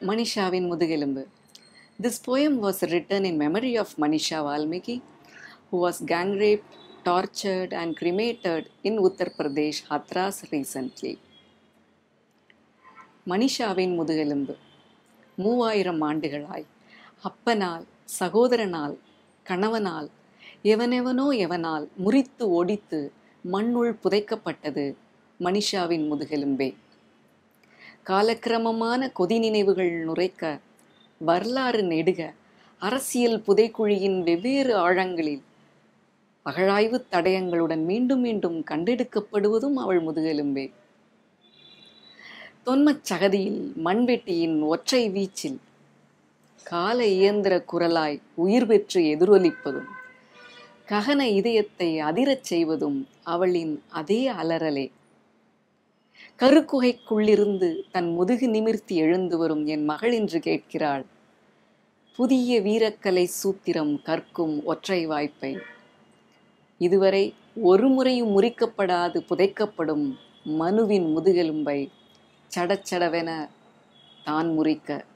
Manishaவின் முதுகெலும்பு. This poem was written in memory of Manisha Valmiki, who was gang raped, tortured and cremated in Uttar Pradesh, Hathras recently. மனிஷாவின் முதுகெலும்பு 3000 ஆண்டுகளாய் அப்பனால், சகோதரனால், கணவனால், எவனால் முறித்து ஒடித்து மண்ணுள் புதைக்கப்பட்டது மனிஷாவின் முதுகெலும்பே. காலக்கிரமமான கொதி நினைவுகள் நுரைக்க, வரலாறு நெடுக, அரசியல் புதைக்குழியின் வெவ்வேறு ஆழங்களில் அகழாய்வு தடயங்களுடன் மீண்டும் மீண்டும் கண்டெடுக்கப்படுவதும் அவள் முதுகெலும்பே. தொன்மச் சகதியில் மண்வெட்டியின் ஒற்றை வீச்சில் கால இயந்திர குரலாய் உயிர் பெற்று எதிரொலிப்பதும் ககன இதயத்தை அதிரச் செய்வதும் அவளின் அதே அலறலே. கருக்குகைக்குள்ளிருந்து தன் முதுகு நிமிர்த்தி எழுந்து வரும் என் மகள் என்று கேட்கிறாள் புதிய வீரக்கலை சூத்திரம் கற்கும் ஒற்றை வாய்ப்பை. இதுவரை ஒரு முறையும் முறிக்கப்படாது புதைக்கப்படும் மனுவின் முதுகெலும்பை சடச்சடவென தான் முறிக்க